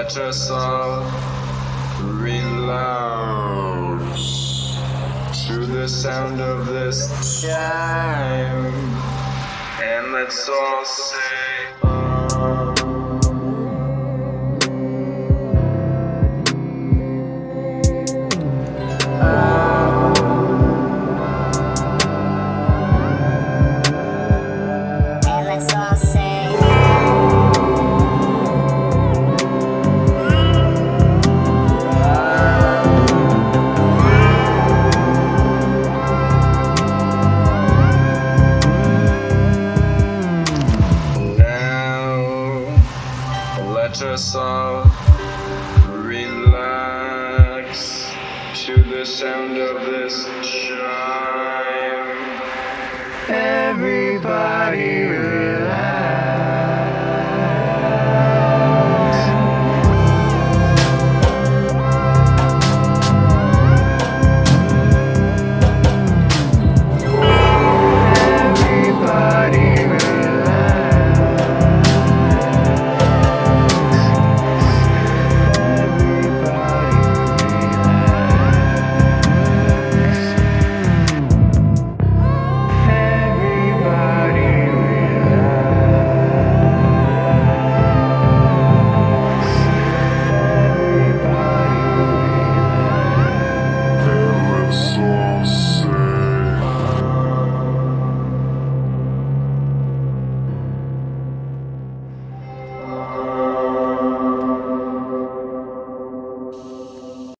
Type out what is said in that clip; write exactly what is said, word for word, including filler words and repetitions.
Let us all relax to the sound of this chime, and let's all say ah. Ah. And let's all say let us all relax to the sound of this chime. Everybody